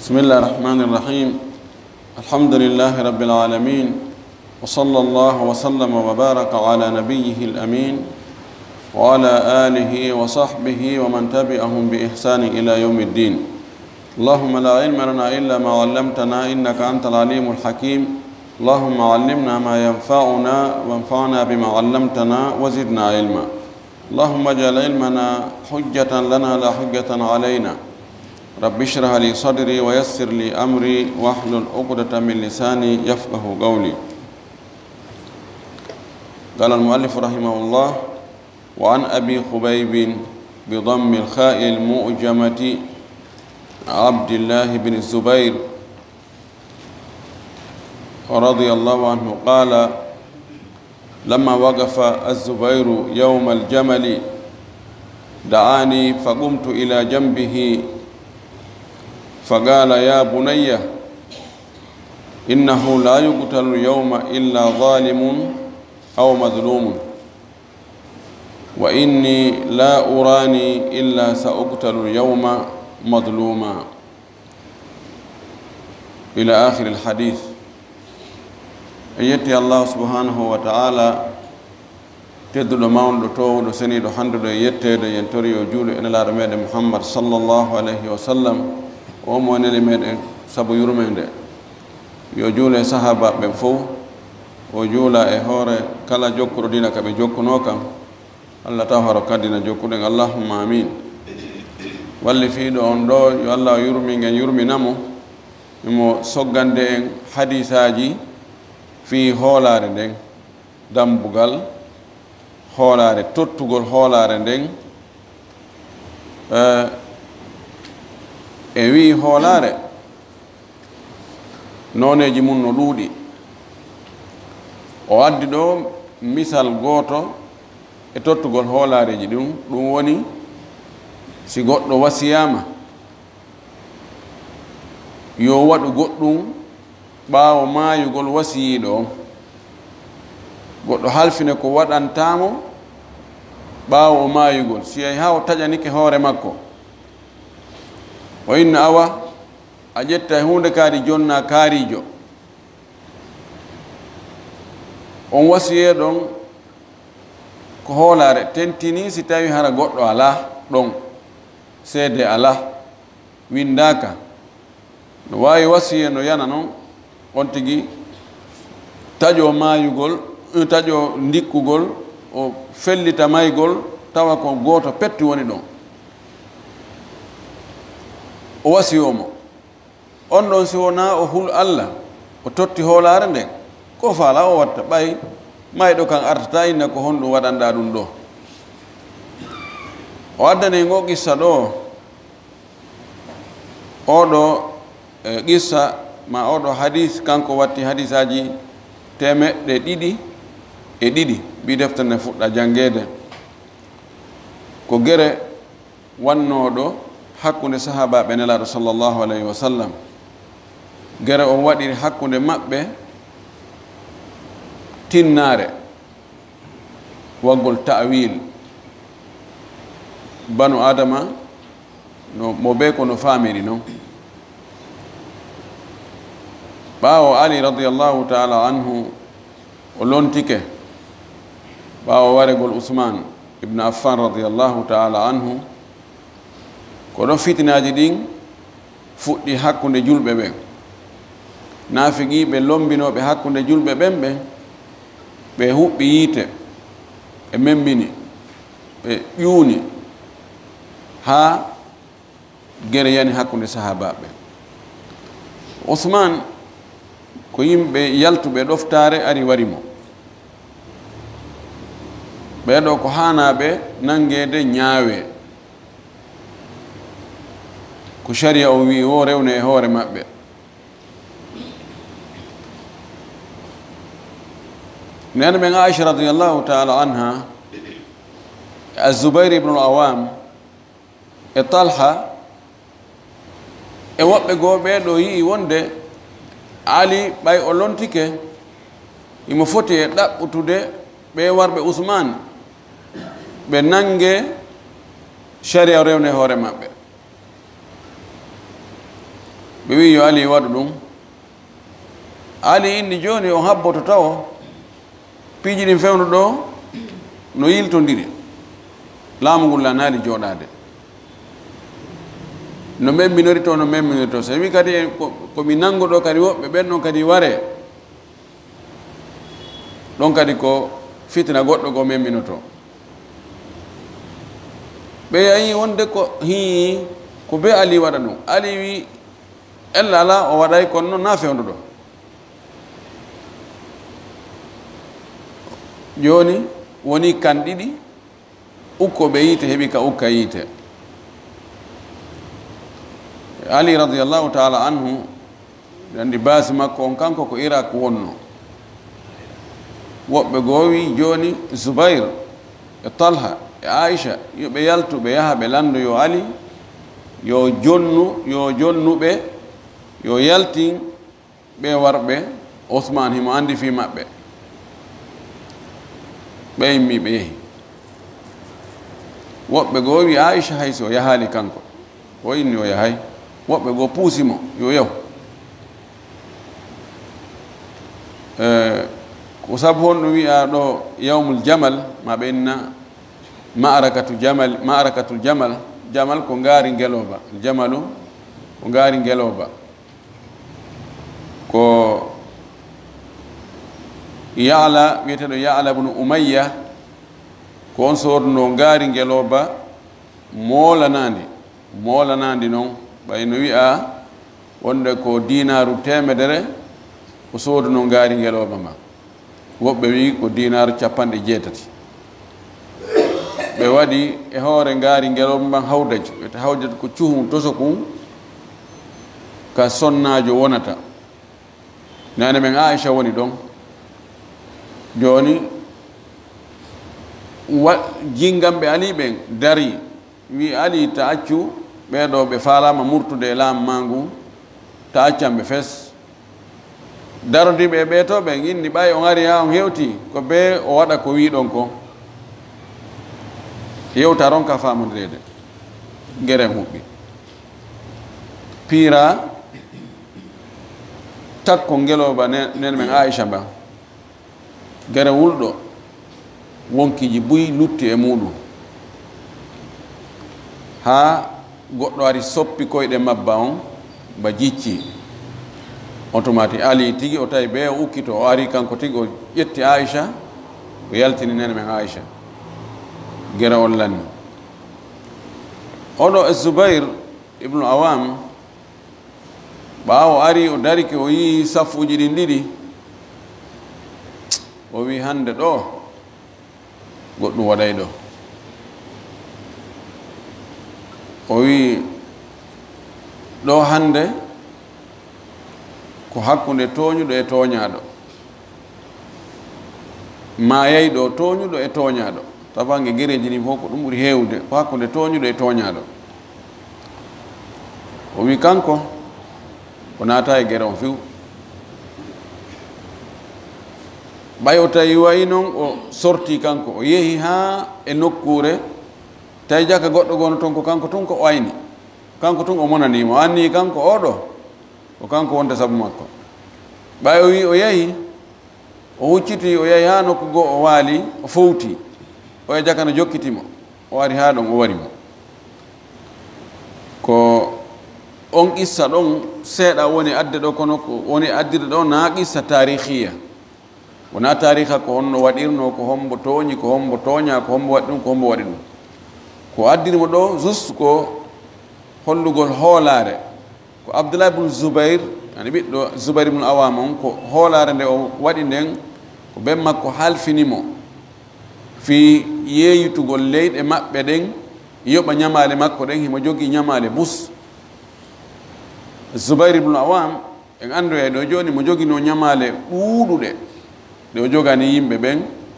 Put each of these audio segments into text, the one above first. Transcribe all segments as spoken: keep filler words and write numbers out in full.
بسم الله الرحمن الرحيم الحمد لله رب العالمين وصلى الله وسلم وبارك على نبيه الأمين وعلى آله وصحبه ومن تبعهم بإحسان إلى يوم الدين. اللهم لا علم لنا إلا ما علمتنا إنك أنت العليم الحكيم. اللهم علمنا ما ينفعنا وانفعنا بما علمتنا وزدنا علما. اللهم اجعل علمنا حجة لنا لا حجة علينا. رب اشرح لي صدري ويسر لي أمري واحلل عقدة من لساني يفقه قولي. قال المؤلف رحمه الله: وعن أبي خبيب بضم الخاء المؤجمة عبد الله بن الزبير رضي الله عنه قال: لما وقف الزبير يوم الجمل دعاني فقمت إلى جنبه فقال: يا بني إنه لا يقتل اليوم إلا ظالم أو مظلوم، وإني لا أراني إلا سأقتل اليوم مظلوما، إلى آخر الحديث. أيتي الله سبحانه وتعالى تدل ماون تو دو سني دو حند دو يتي دو ينتوري وجول إن لا رمي محمد صلى الله عليه وسلم ومن لمن سبو يرمين يجول صحابة بفو وجول إهور كلا جوكر دينك بجوكنوكم الله تهور كدنا جوكرين اللهم آمين. واللي في دو أندو يالله يرمين يرمي نمو يمو سوغان دين حديثاجي في هولار دين دمبغال هولار توتوغول هولار دين أه e wi hoolare noneji mum no ɗuuɗi. O addi ɗo misal gooto e tottugol hoolareji ɗum ɗum woni si goɗɗo wasiyama yo waɗu goɗɗum ɓaawo maayugol wasiyiɗo on, goɗɗo halfine ko waɗantamo ɓaawo maayugol si ay ha o taƴanike hoore makko. O inna awa a ƴetta e hunde kaari jonna kaarijo on wasiye ɗon ko hoolare tentini si tawi hara goɗɗo ala ɗon seede ala windaka no wawi wasiye no yana noon on tigi taƴo maayugol taƴo ndikkugol o fellita maygol tawa ko gooto pettu woni ɗon. O wasiyomo on ɗon si wona o hul Allah o totti hoolare nden ko faala o watta ɓay mayɗo kan artata inna ko honɗum waɗanɗa ɗum ɗo. O addani ngo qissa ɗo oɗo e qissa ma oɗo hadis kanko watti hadisaji temeɗɗe ɗiɗi e ɗiɗi mbi deftere nde fuɗɗa jangede ko gere wannoɗo hakkunde sahabaɓe nelaɗo sallllahu alayhi wa sallam. gere on waɗiri hakkunde maɓɓe tinnare waggol ta'wil banu adama no mo be ko no famiri noon. ɓaawo ali radiallahu taala anhu o lontike ɓaawo waregol usman ibne affan radiallahu taala anhu ko ɗon fitinaji ɗin fuɗɗi hakkunde julɓe ɓen. naafigiɓe lombinoɓe hakkunde julɓe ɓen ɓe ɓe huɓɓi yiite e membini ɓe ƴuuni ha gere yani hakkunde sahabaɓe. usman ko yimɓe yaltuɓe ɗoftare ari warimo ɓeɗo ko hanaɓe nangede ñaawe ko sharia o wi wo rewne e hoore maɓɓe. nene ɓen aicha radiallahu taala anha azubair ibnul awam e talha e woɓɓe goo ɓeeɗo yii wonde ali ɓay o lontike imo foti e ɗaɓɓutude ɓe warɓe usman ɓe nange sharia o rewne e hoore maɓɓe. ɓe wi yo ali waɗu ɗum ali inni joni o habboto taw piiji ɗin fewno ɗo no yiltodiri laamu ngol lanaali jooɗaade no memminori to no memminori to so wi kadi komi nanngo ɗo kadi woɓɓe ɓen ɗon kadi ware ɗon kadi ko fitina goɗɗo go memminoto ɓe ayi wonde ko hi ko be ali waɗa ɗum ali wi ella ala o waɗay kono noon na fewndo ɗo joni woni kan ɗiɗi ukkoɓe yiite heeɓi ka ukka yiite ali radiallahu taala anhu andi baasi makko on kanko ko irak wonno woɓɓe goo wi joni Zubair e Talha e Aisha yoɓe yaltu ɓe yaha ɓe landu yo ali yo jonnu yo jonnuɓe yo yaltin ɓe warɓe Ousmane himo andi fi maɓɓe ɓe immi ɓe yehi woɓɓe goo wi Aisha hayso o yahali kanko o inni o yahay woɓɓe goo puusimo yo yaw ko sabu honɗum wi'a ɗo yawmul jamal ma ɓe inna ma'arakatu jamal ma'arakatul jamal jamal ko ngaari ngeloba jamalu ko ngaari ngeloba ko Ya'la wiyeteɗo Ya'la ibn Umayya ko on sorno ngaari ngeloba moolanandi moolanandi noon ɓayno wi'a wonde ko dinaru temedere ko sooduno ngaari ngeloba ma woɓɓe wi ko dinaru capanɗe jeetati ɓe waɗi e hoore ngaari ngeloba man hawdaj wiyete hawdaj ko cuhum tosokum ka sonnajo wonata nane men Aisha woni ɗon joni wa jingamɓe ali ɓen dari wi ali ta accu ɓeɗo ɓe falama murtude e laamu ma ngu ta accanɓe fes darodiɓe ɓe to ɓen inni ɓay on ari ha on hewti ko be o waɗa ko wiɗon ko yewta ron ka famodirede gueren huɓɓi piira takko ngeloba nen men Aisha ba gere wulɗo wonkiji buy lutti e muɗum ha goɗɗo ari soppi koyɗe mabba on ba jicci automati ali tigi o tawi ɓe o ukkito o ari kanko tigi o ƴetti Aisha o yaltini nene men Aisha gere on lanni oɗo e Zubair ibnu Awam ɓaawo ari o dariki o yi safuji ɗin ɗiɗi o wi hande ɗo goɗɗum waɗay ɗo o wi ɗo hande ko hakkunde toñuɗo e toñaɗo ma yey ɗo toñuɗo e toñaɗo tawange guereji ɗin fof ko ɗum ɓuuri hewde ko hakkunde toñuɗo e toñaɗo o wi kanko o naata e guere on few ɓay o tawi wayi noon o sorti kanko o yeehi ha e nokkure tawi jaka goɗɗo gono toon ko kanko tun ko wayni kanko tun o monanimo anni kanko oɗo ko kanko wonde saabu makko ɓay o wi o yeehi o hucciti o yeehi ha nokku goo o waali o fowti o e jaka no jokkitimo o wari ha ɗon o warimo ko on qissa ɗon seeɗa woni adde ɗo kono ko woni addide ɗo na qissa tarihiya wona tariha ko honno waɗirno ko hombo tooñi ko hombo tooña ko hombo waɗi ɗum ko hombo waɗi ɗum ko addirimo ɗo juste ko hollugol hoolare ko Abdullah ibn Zubair ani ɓiɗɗo Zubair ibn Awam on ko hoolare nde o waɗi nden ko ɓen makko halfinimo fi yeeyitugol leyɗe maɓɓe ɗen yoɓa ñamale makko ɗen himo jogii ñamale bus Zubair ibn Awam en andu e ɗo joni mo jogino ñamale ɗuuɗuɗe ɗe o jogani yimɓe ɓen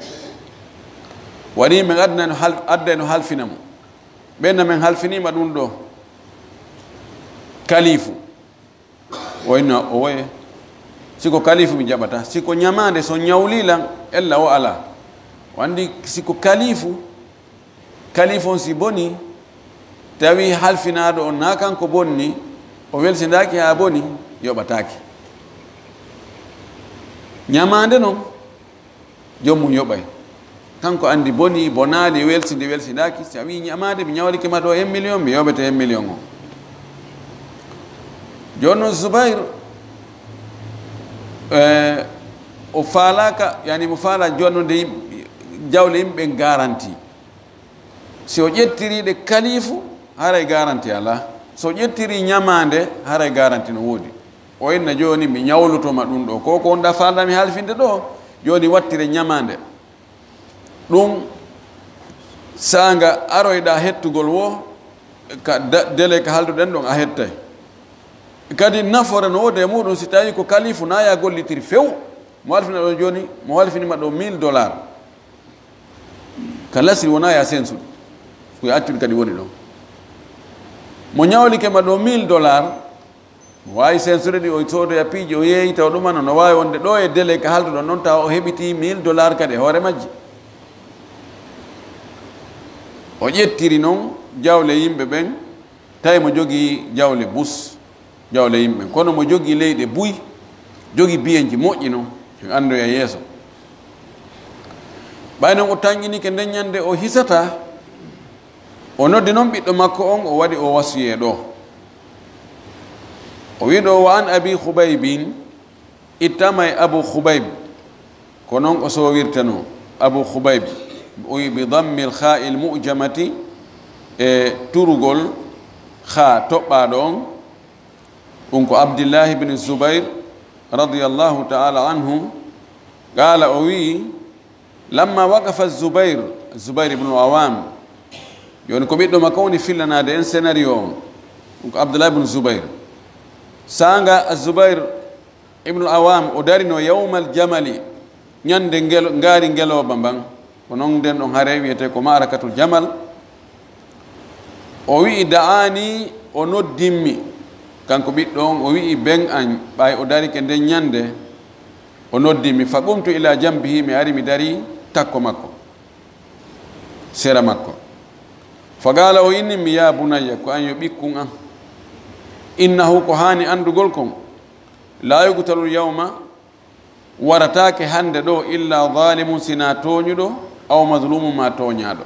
waɗi men adna no adda no halfina mo ɓenna men halfinima ɗum ɗo kalifu wayno o woye siko kalifu mi jaɓata siko ñamade so ñawlilan ella o ala wandi siko kalifu kalifu on si boni tawi halfinaɗo on na kanko bonni o welsindaaki haa boni yoɓataake ñamande noon jommum yoɓay kanko andi boni bonaali welsinde welsindaaki si a wi ñamade mi ñawlike ma ɗo un million mi yoɓete un million o joni noon Zubayr o faalaka yani mo faala jonnude jawle yimɓe garanti si o ƴettiriɗe kalifu haray garanti ala so ƴettiri ñamande haray garanti no woodi o inna joni mi ñawlutoma ɗum ɗo ko ko wonɗa faaldami haalfinde ɗo joni wattire ñamande ɗum sanga aroyɗa hettugol wo ka délai ka halduɗen ɗon a hettay kadi nafore no wode muɗum si tawi ko kalifu na ya gollitiri few mo halfina ɗo joni mo halfinima ɗo mille dollar ka lasiri wona ya sensude koye accude kadi woni ɗon mo ñawlikema ɗo mille dollar mo wawi sensude ɗi o soodoya piiji o yeeyi taw ɗumano no wawi wonde ɗo e délai ka halduɗon noon taw o heɓiti mille dollar kadi hoore majji o ƴettiri noon jawle yimɓe ɓen tawi mo jogii jawle bus jawle yimɓe ɓen kono mo jogii leyɗe buy jogii biyenji moƴƴi noon anndu e yeeso ɓay noon o tañƴinike nden ñande o hisata o noddi noon ɓiɗɗo makko on o waɗi o wasiye ɗo o wi ɗo wa an abi hubaybin ittama e abou hubayb ko noon o sowirteno abou hubayb o wi bi dammi l kha il mujamati e turugol kha toɓɓaɗo on ɗum ko abdillahi bine zoubayr radiallahu taala anhu qala o wi lamma waqafa zoubayr zoubayr ibnu awam joni ko ɓiɗɗo makko woni fillanade en scénario on ɗum ko abdoulah ibnu zoubayr sanga azoubayr ibnu awam o darino yawmal jamali ñande ngelo ngaari ngeloba mban ko noon nden ɗon haare wiyete ko marakatul jamal o wi'i da'ani o noddimmi kanko ɓiɗɗo on o wi'i ben an ɓay o darike nden ñande o noddimmi fa qumtu ila jambihi mi ari mi dari takko makko sera makko fa gala o inni mi ya bunayya ko an yo ɓikkun an innahu ko hani andugol kon la yugtalul yawma waratake hande ɗo illa zalimun sina toñuɗo aw mazlumu ma toñaɗo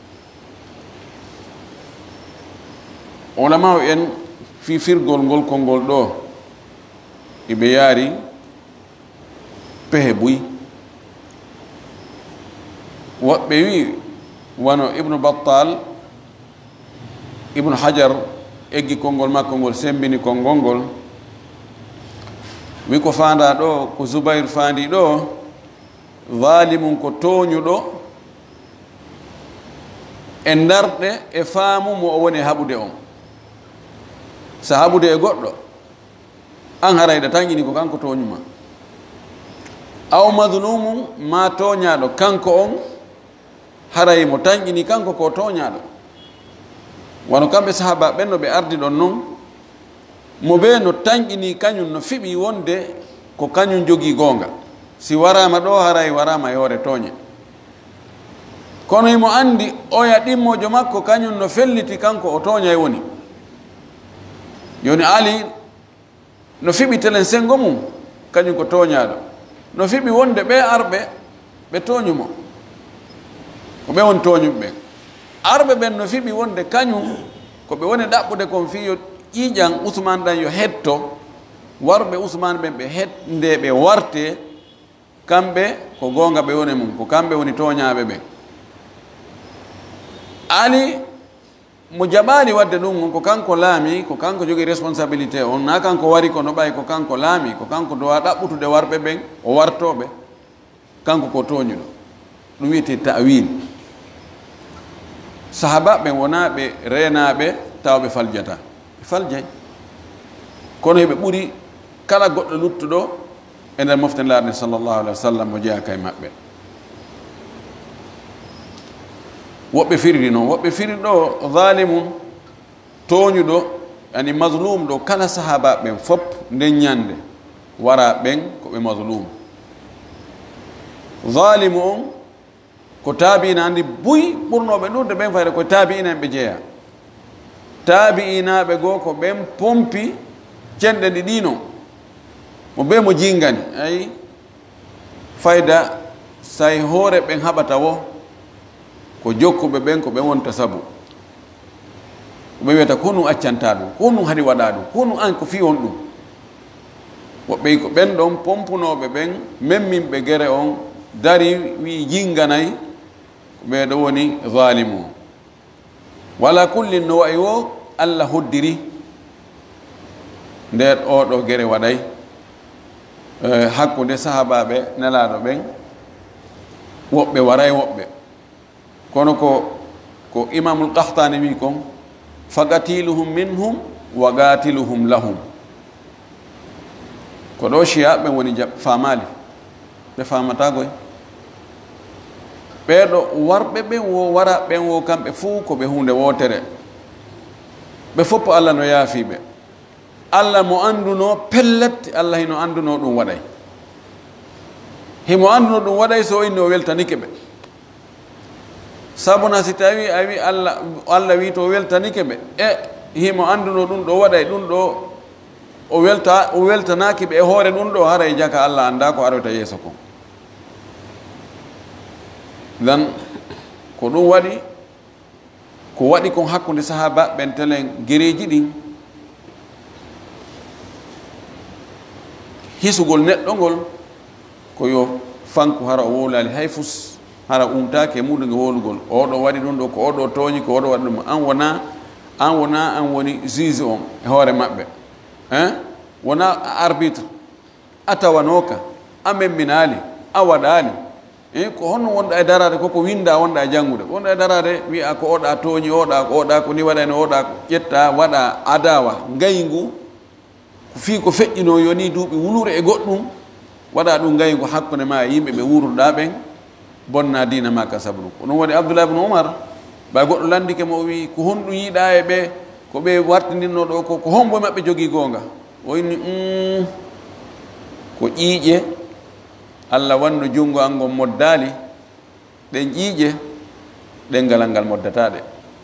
ulama o en fifirgol ngol konngol ɗo iɓe yaari pehe buy woɓɓe wi wano ibnu battal ibnu hajar eggi konngol makko ngol sembini konngol ngol wi ko fanda ɗo ko zoubayr fandi ɗo valimum ko toñuɗo e darɗe e faamu mo o woni haɓude on so haɓude e goɗɗo an harayɗa tañƴini ko kanko toñuma aw madlumum ma toñaɗo kanko on haray mo tañƴini kanko ko toñaɗo wano kamɓe sahaba ɓen no ɓe ardi ɗon noon mo ɓe no tañƴini kañum no fiɓi wonde ko kañum jogii goonga si warama ɗo haray warama e hoore tooñe kono imo anndi oya ɗimmojo makko kañum no felliti kanko o tooña e woni joni ali no fiɓi telen sengo mum kañum ko tooñaɗo no fiɓi wonde ɓe arɓe ɓe tooñumo ko ɓe woni tooñuɓe ɓen arɓe ɓen no fiɓi wonde kañum ko ɓe woni ɗaɓɓude kon fiyo ƴiiƴan ousmane ɗan yo hetto warɓe ousmane ɓen ɓe hetnde ɓe warte kamɓe ko goonga ɓe woni mum ko kamɓe woni tooñaɓe ɓen ali mo jaɓaali wadde ɗum ko kanko laami ko kanko jogii responsabilité on na kanko wari kono ɓay ko kanko laami ko kanko dowa ɗaɓɓutude warɓe ɓen o wartoɓe kanko ko tooñuɗo ɗum wiyete ta'wil sahaba ɓen wona ɓe reenaɓe taw ɓe faljata ɓe faljay kono heɓe ɓuri kala goɗɗo luttuɗo e nder moften laarde sallllahu alih wa sallam mo jeeya kay maɓɓe woɓɓe firiri noon woɓɓe firiri ɗo zalimum tooñuɗo ani maslum ɗo kala sahaba ɓen fop nden ñande wara ɓen ko ɓe maslum zalimu on ko taabiina andi buy ɓurnoɓe ɗurde ɓen fayde ko taabiina en ɓe jeeya taabiinaɓe goo ko ɓen pompi cenɗe ɗi ɗino mo be mo jingani ayi fayda say hoore ɓen haɓata wo ko jokkuɓe ɓen ko ɓen wonta sabu ɓe wiyata ko nu accanta ɗum ko nu haɗi waɗa ɗum ko nu an ko fi on ɗum woɓɓe ko ɓen ɗon pompunoɓe ɓen memminɓe gere on dari wi jinganayi ko ɓeɗo woni zalimu wala kullin no wayi wo Allah hoddiri nder oɗo gere waɗay hakkude sahabaɓe nelaɗo ɓen woɓɓe waray woɓɓe kono ko ko imamul qahtani wi kon faqatiluhum minhum wa qatiluhum lahum ko ɗo shiya ɓen woni famali ɓe famatagoy ɓeɗo warɓe ɓen wo wara ɓen wo kamɓe fuu ko ɓe hunde wotere ɓe foppo Allah no yaafiɓe Allah mo anduno pellet Allah hino anduno ɗum waɗay himo anduno ɗum waɗay so inni o weltanike ɓe sabuna si tawi a wi Allah Allah wi to o weltanike ɓe e himo anduno ɗum ɗo waɗay ɗum ɗo o welta o weltanaki ɓe e hoore ɗum ɗo haray jaka Allah anda ko arwata yeeso kon dan ko ɗum waɗi ko waɗi kon hakkude sahaba ɓen telen gereji ɗin hisugol neɗɗo ngol ko yo fanku hara o wolali hay fus hara umtake muɗuge wolugol oɗo waɗi ɗum ɗo ko oɗo tooñi ko oɗo waɗi ɗum an wona an wona an woni juge on e hoore maɓɓe hein wona arbitre a tawanoka a memminali a waɗali e ko honno wonɗa e darade koko winda wonɗa e janngude wonɗa e darade wiya ko oɗa tooñi oɗa ko oɗa ko ni waɗani oɗa ko ƴetta waɗa adawa ngaygu ko fii ko feƴƴino yoni duuɓi wulure e goɗɗum waɗa ɗum ngaygu hakkude ma e yimɓe ɓe wuruɗa ɓen bonna dina ma ka sabu ɗum ko ɗum waɗi Abdoullah ibn Umar ɓay goɗɗo landike mo o wi ko honɗum yiiɗa e ɓe ko ɓe wartindinno ɗo ko ko hombo maɓɓe jogii goonga o inni um, ko ƴiiƴe Allah wanno junngo an ngon moddaali ɗen ƴiiƴe ɗenngalal ngal moddataɗe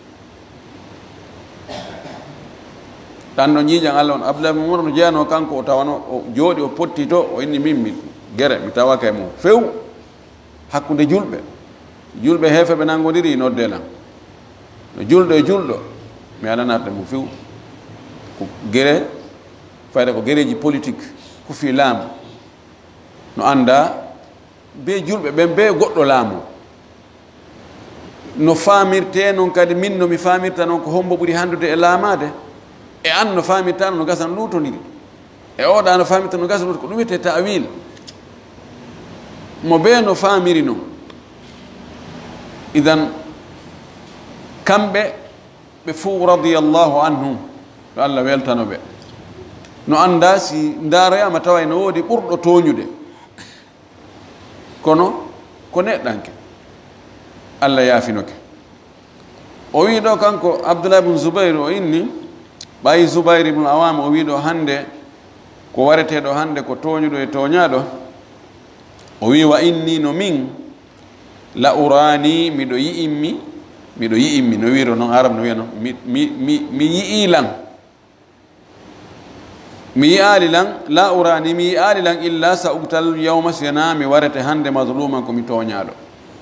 ɗan ɗon ƴiiƴan Allah on Abdoullah ibn Umar no jeyano kanko o tawano o jooɗi o potti to o inni min mi gere mi tawaka e mum few hakkude julɓe julɓe heefe ɓe nangodiri noddelan no julɗo e julɗo mi alanarde mum few ko gere fayda ko gereji politique ko fi laamu no anda be julɓe ɓen be goɗɗo laamu no famirte noon kadi min no mi famirta noon ko hombo ɓuri handude e laamade e an no famirta no gasan lutodiri e oɗa no famirta no gasa luto ko ɗum wiyete ta'wil mo be no famiri noon idan kamɓe ɓe fuu radiyallahu anhum yo Allah weltano ɓe no anda si ndaroyama tawa no woodi ɓurɗo toñude kono ko neɗɗanke Allah yaafinoke o wi ɗo kanko Abdoullah ibn Zubayr o inni ɓayi Zubayr ibn Awam o wi ɗo hande ko wareteɗo hande ko toñuɗo e toñaɗo o wi wa inni no min la urani miɗo yi'immi miɗo yi'immi no wiro noon arab no wiya noon mi mi mi yi'ilan mi yi'ali lan la urani mi yi'ali lan illa sa ubtal yawma sina mi warete hande mazluman komi toñaɗo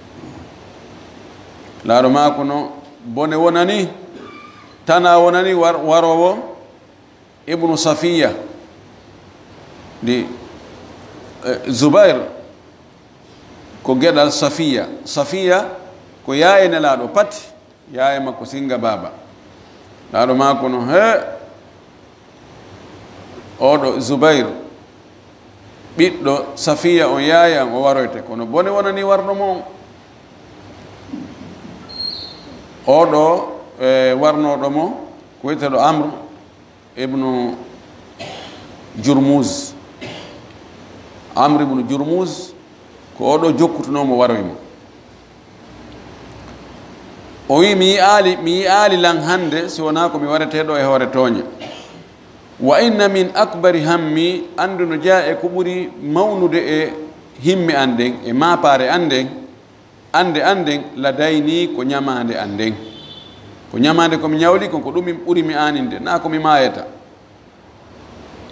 laaɗo mako no bone wonani tana wonani war warowo ibnu Safiya ndi Zubair ko geɗal Safiya Safiya ko yaaye nelaɗo pati yaaye makko singa baba laaɗo mako no he oɗo Zubair ɓiɗɗo Safiya on yaayan o waroyte kono bone wonani warno mo oɗo e warnoɗo mo ko wiyeteɗo Amr ibnu Jurmuz Amr ibnu Jurmuz ko oɗo jokkutunomo waroymo o wi mi yi'ali mi yi'ali lan hande si wona ko mi wareteɗo e hoore tooña wa inna min akbari hammi andu no jaa e ko ɓuri mawnude e himme an nden e mapare an nden ande an nden ladayni ko ñamande an nden ko ñamande komi ñawli kon ko ɗum mi ɓuri mi aninde na komi mayeta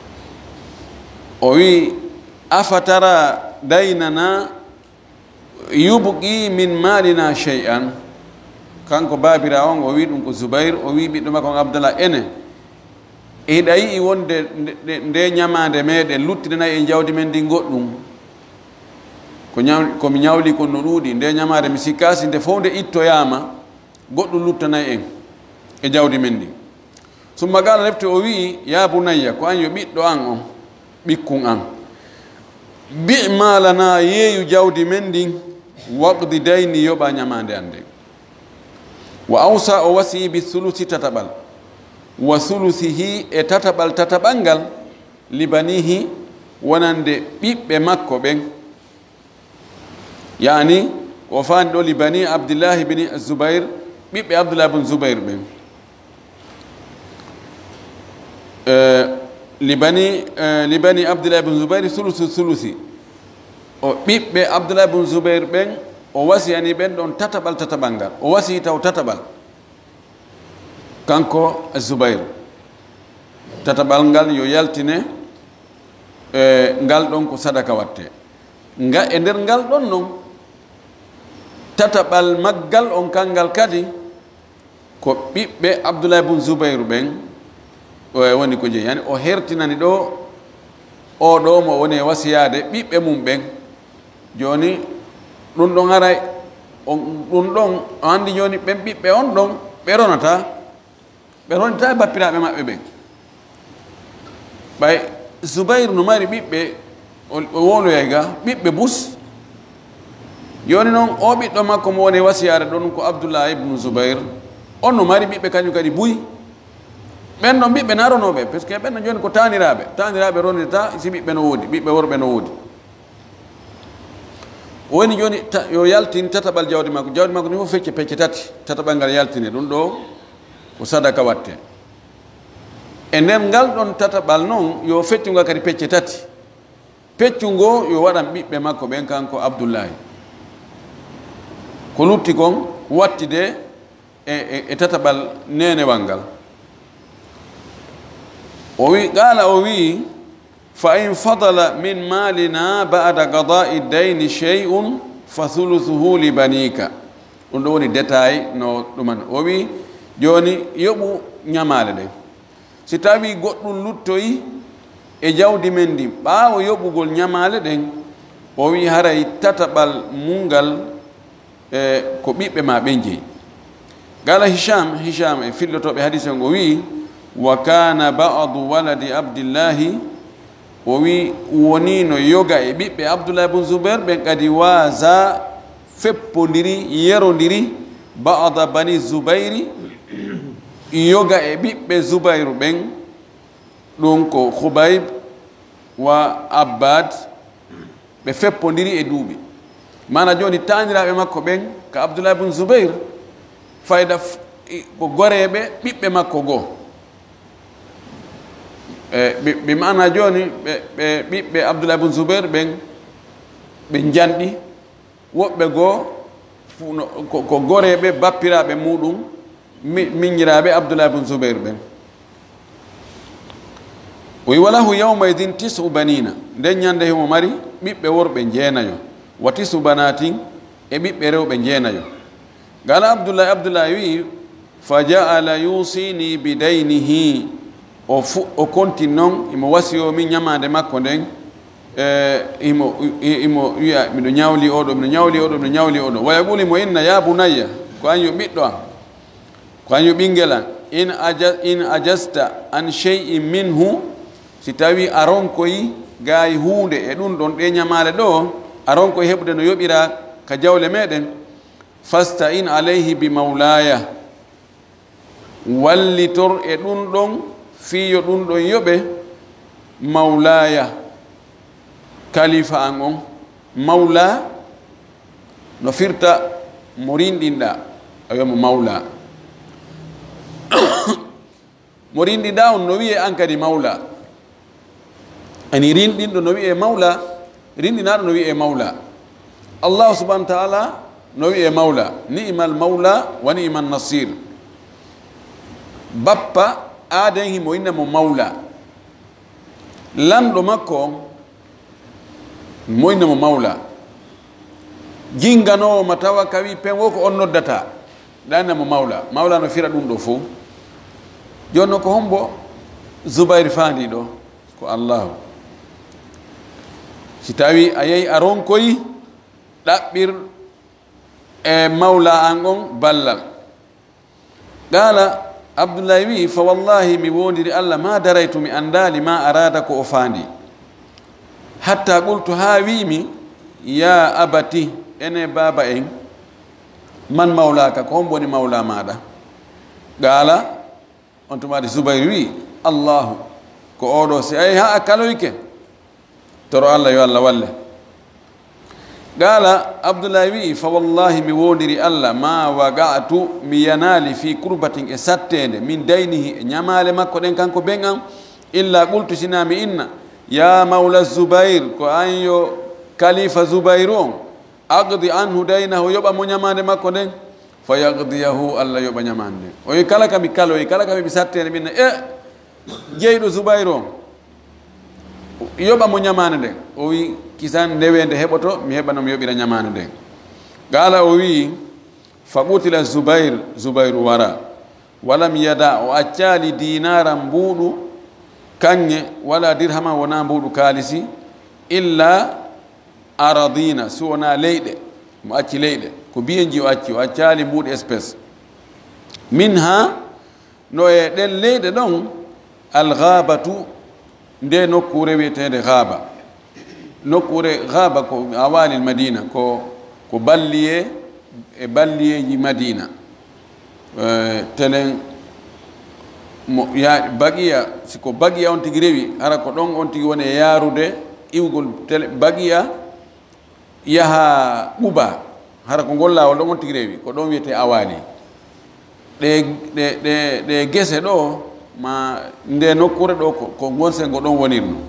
o wi afatara daynana yubqi min malina shay'an kanko babira on o wi ɗum ko Zubair o wi ɓiɗɗo makko on Abdallah ene eɗa yi'i wonde nde ñamade meɗen luttidanayi e jawdi men ndi goɗɗum ko ñaw komi ñawli kon no ɗuuɗi nde ñamade mi sikkasi nde fof nde ittoyama goɗɗum luttanayi en e jawdi men ndi summa gala refte o wi ya bunayya ko an yo ɓiɗɗo an on ɓikkun an bi malana yeeyu jawdi men ndin waqdi dayni yoɓa ñamade an nde wa awsa o wasi bi thuluthi tataɓal wa thuluthihi e tataɓal tataɓal ngal libanihi wonande ɓiɓɓe makko ɓen yani ko fani ɗo libani abdillahi bini Zubair ɓiɓɓe Abdullah bin Zubair ɓen libani libani Abdullah bin Zubair thuluthu thuluthi o ɓiɓɓe Abdullah bin Zubair ɓen o wasiyani ɓen ɗon tataɓal tataɓal ngal o wasi taw tataɓal kanko Zubair tataɓal ngal yo yaltine e ngal ɗon ko sadaka watte nga e nder ngal ɗon noon tataɓal maggal on kangal kadi ko ɓiɓɓe Abdullah bin Zubair ɓen o woni ko jeeyi yani o hertinani ɗo o ɗo mo woni e wasiyade ɓiɓɓe mum ɓen joni ɗum ɗon ara on ɗum ɗon o andi joni ɓen ɓiɓɓe on ɗon ɓe ronata ɓe ronata e bappiraɓe maɓɓe ɓen ɓay Zubair no mari ɓiɓɓe o woloyay ga ɓiɓɓe bus joni noon o ɓiɗɗo makko mo woni wasiyare ɗon ko Abdullah ibnu Zubair on no mari ɓiɓɓe kañum kadi buyi ɓen ɗon ɓiɓɓe naronoɓe par ce que ɓen ɗon joni ko taniraɓe taniraɓe ronirta si ɓiɓɓe no woodi ɓiɓɓe worɓe no woodi woni joni yo yaltin tataɓal jawdi makko jawdi makko ni fof fecce pecce tati tataɓal ngal yaltine ɗum ɗo ko sadaka watte e nden ngal ɗon tataɓal noon yo feccugo kadi pecce tati peccugo yo waɗan ɓiɓɓe makko ɓen kanko Abdoullahi ko lutti kon wattide e e tataɓal nenewal ngal o wi qala o wi fa in fadala min malina ba'da qada'i dayni shay'un fa thuluthuhu li banika ɗum ɗo woni détail no ɗuman o wi joni yoɓu ñamale ɗen si tawi goɗɗum luttoyi e jawdi men ndi ɓaawo yoɓugol ñamale ɗen o wi haray tataɓal mungal e ko ɓiɓɓe ma ɓen jeeyi gala Hisham Hisham e fillotoɓe hadise o wi wa kana ba'du waladi Abdillahi o wi woni no yoga e ɓiɓɓe Abdullah ibn Zubair ɓen kadi waasa feppodiri yerodiri ba'da bani Zubairi yoga e ɓiɓɓe Zubairu ɓen ɗum ko Khubayb wa Abbad ɓe feppodiri e duuɓi mana joni taniraɓe makko ɓen ka Abdullah ibn Zubair fayda ko goreɓe ɓiɓɓe makko goo e ɓi mana joni ɓe ɓiɓɓe Abdullah ibn Zubair ɓen ɓe janɗi woɓɓe goo ko goreɓe bappiraɓe muɗum miñiraɓe Abdullah ibn Zubair ɓen o wi walahu yawma idin tisu banina nden ñande himo mari ɓiɓɓe worɓe jeenayo wa tisu banatin e ɓiɓɓe rewɓe jeenayo gala Abdullah Abdullah wi fa ja'ala yusini bidaynihi o fu o kontin noon imo wasiyo min ñamade makko nden e imo imo wiya miɗo ñawli oɗo miɗo ñawli oɗo miɗo ñawli oɗo waya ɓuli mo inna ya bunayya ko an yo ɓiɗɗo am ko an yo ɓinguel an in aja in ajasta an shay'in minhu si tawi a ronkoyi gayi hunde e ɗum ɗon ɗe ñamale ɗo a ronkoye heɓude no yoɓira ka jawle meɗen fasta in alayhi bi mawlaya wallitor e ɗum ɗon fiyo ɗum ɗon yoɓe mawlaya kalifa an on mawla no firta mo rinɗinɗa a wiyamo mawla mo rinɗinɗa on no wiye an kadi mawla ani rinɗinɗo no wiye mawla rinɗinaɗo no wiye mawla allahu subhanahu wa taala no wiye mawla ni'mal mawla wa ni'mal nasir bappa aden himo inna mo mawla lamɗo makko on moynamo mawla jinganowo ma tawa kawi pen wo ko on noddata ɗannamo mawla mawla no fira ɗum ɗo fof jonno ko hombo Zubair fandi ɗo ko allahu si tawi a yehi a ronkoyi ɗaɓɓir e mawla an on ballal qala abdoullahi wi fa wallahi mi wondiri allah ma daraytu mi andali ma arada ko o fandi hatta qultu ha wimi ya abati ene baba en man mawlaka ko hon woni mawla maɗa qala on tumade Zubair wi allahu ko oɗo si ay ha a kaloyke toro allah yo allah walle qala abdoullahi wi fa wallahi mi wondiri allah ma wagatu mi yanali fi kurbatin e sattede min daynihi e ñamale makko ɗen kanko ben an illa qultu sinami inna ya mawla Zubair ko an yo kalifa Zubair on aqdi anhu daynahu yoɓa mo ñamade makko nden fa yaqdiyahu allah yoɓa ñamande o wi kala kami kaloyi kala kami mi sattede minna e jeyɗo Zubair on yoɓa mo ñamande nden o wi kisan ndewende heɓoto mi heɓano mi yoɓira ñamande nden qala o wi fa qutila Zubair Zubair wara walam yada o accali dinara mbuuɗu kanŋe wala dirhama wona mbuuɗu kaalisi illa aradina so wona leyɗe mo acci leyɗe ko biyenji o acci o accali mbuuɗi espèce min ha no e ɗen leyɗe ɗon alghabatu nde nokkure wiyetede ghaba nokkure ghaba ko awalil madina ko ko balliye e balliyeji madina telen mo ya bagiya siko bagiya on tigi rewi hara ko ɗon on tigi woni e yarude iwgol tele bagiya yaha ɓuba hara ko ngol lawol ɗon on tigi rewi ko ɗon wiyete awali ɗe ɗe ɗe ɗe gese ɗo ma nde nokkure ɗo ko gonsengo ɗon wonirno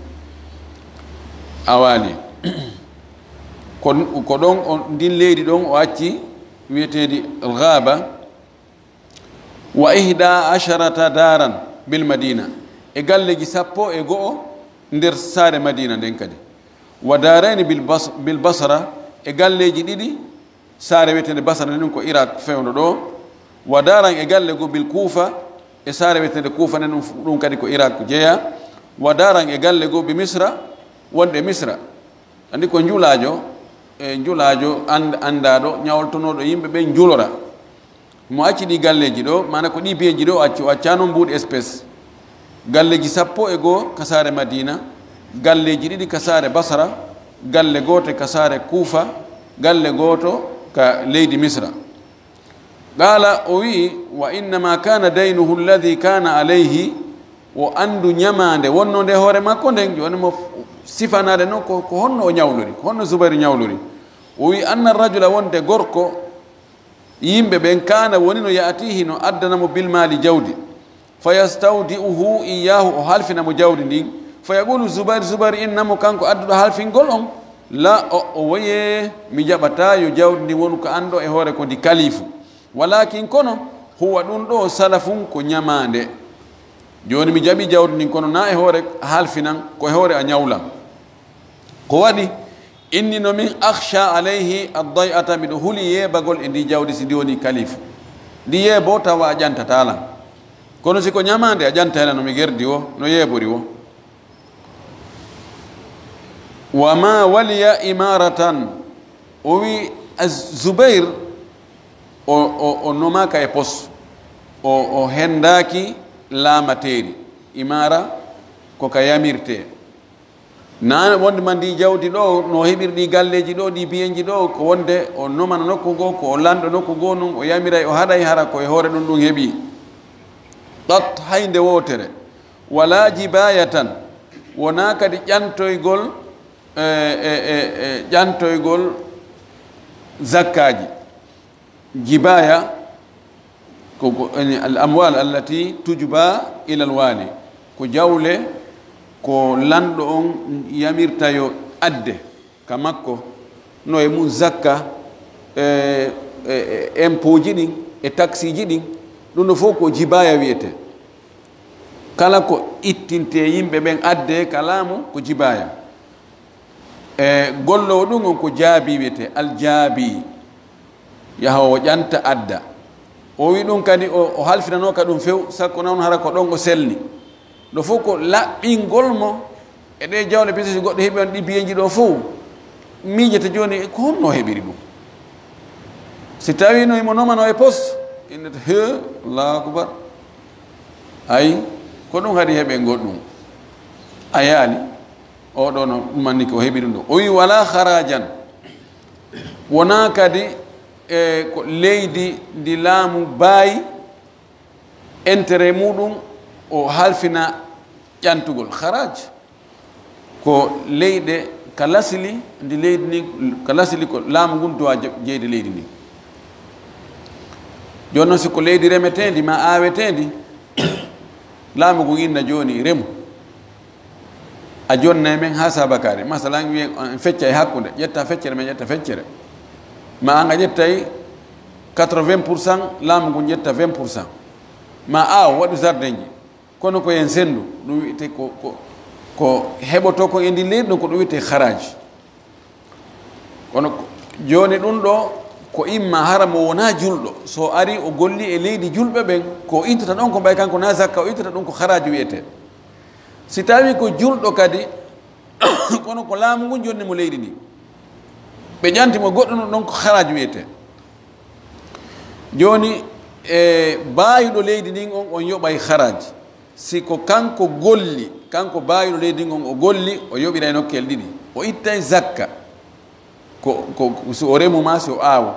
awali ko ko ɗon on ndin leydi ɗon o acci wiyetedi ghaba wa ihda asharata daran bil madina e galleji sappo e go'o nder saare madina nden kadi wa darani bil basra e galleji ɗiɗi saare wiyetede basra nden ko iraq fewno ɗo wa daran e galle go bil kufa e saare wiyetede kufa nden ɗum kadi ko iraq jeeya wa daran e galle go bi misra wonde misra andi ko njulajo e njulajo andaɗo ñawoltonoɗo yimɓe ɓe njulora mo acci ɗi galleji ɗo mana ko ɗi biyeji ɗo acci o accano mbuuɗi espèce galleji sappo e goo ka saare madina galleji ɗiɗi ka saare basara galle gooto ka saare kuufa galle gooto ka leydi misra qala o wi wa innama kana daynuhu alladi kana alayhi o andu ñamande wonno nde hoore makko nden joni mo sifanade noon ko ko honno o ñawlori ko honno Zubair ñawlori o wi anna rajula wonde gorko yimɓe ɓen kana woni no yaatihi no addanamo bilmali jawdi fa yastawdi'uhu iyahu o halfinamo jawdi ndin fa yaqulu Zubair Zubair innamo kanko adduɗo halfingol on la o o woye mi jaɓata yo jawdi ndi wonu ko anndo e hoore ko ndi kalifu walakin kono huwa ɗum ɗo salafum ko ñamande joni mi jaɓi jawdi ndin kono na e hoore halfinan ko e hoore a ñawlam ko waɗi inni no min akhsha alayhi adday'ata miɗo huli yeebagol e ndi jawdi si ndi woni kalifu ndi yeebo tawa a ƴantatala kono siko ñamande a ƴantayla no mi gerdi o no yeebori o wa ma waliya imaratan o wi Zubair o, o, o nomaka e pos o, o hendaki laamateri imara ko ka yamirte na wonde man ndi jawdi ɗo no heɓirɗi galleji ɗo ɗi biyenji ɗo ko wonde o nomana nokku go ko o lanɗo nokku go noon o yamiray o haɗay hara koye hoore ɗum ɗum heeɓi ɗat haynde wotere wala jibayatan wona kadi ƴantoygol e e e ƴantoygol zakkaji jibaya ko al amwal allati tujba ila al wali ko jawle ko lanɗo on yamirta yo adde ka makko no e mum zakka e impôt ji ɗin e taxi ji ɗin ɗum no fof ko jibaya wiyete kala ko ittinte yimɓe ɓen adde kalamu ko jibaya e gollowo ɗum on ko jaabi wiyete aljaabi yaha o ƴanta adda o wi ɗum kadi o halfinano ka ɗum few sakko noon hara ko ɗon o selni ɗo fof ko laɓɓingol mo e ɗe jawle pisisi goɗɗo heeɓi on ɗi biyeji ɗo fof miijete joni ko honno heɓiri ɗum si tawi no imo nomano e poste innete he allahu akbar ayi ko ɗum haɗi heeɓe goɗɗum a yaali oɗo no ɗumanniki o heɓiri ɗum o wi wala harajan wona kadi e ko leydi ndi laamu baayi intérêt muɗum o halfina ƴantugol haraj ko leyɗe ka lasili ndi leydi ndi ka lasili ko laamu ngun dowa jeyde leydi ndi joni noon siko leydi remetendi ma awetendi laamu ngu inna joni remu a jonna men ha sabakare masalan wiye fecca e hakkude ƴetta feccere men ƴetta feccere ma an a ƴettay quatre-vingts pour cent laamu ngu ƴetta vingt pour cent ma aaw waɗu jardin ji kono ko yen sendu ɗum wiyete ko ko ko heɓoto ko e ndi leydi ɗum ko ɗum wiyete haraji kono joni ɗum ɗo ko imma hara mo wona julɗo so ari o golli e leydi julɓe ɓen ko ittata ɗon ko ɓay kanko na zakka o ittata ɗum ko haraji wiyete si tawi ko julɗo kadi kono ko laamu ngu jonni mo leydi ndi ɓe ƴantimo goɗɗo no ɗon ko haraji wiyete joni e baayuɗo leydi ndin on on yoɓay haraji siko kanko golli kanko baayuɗo leydi ndin on o golli o yoɓira e nokkel ɗiɗi o ittay zakka ko ko so o remu ma si o aawa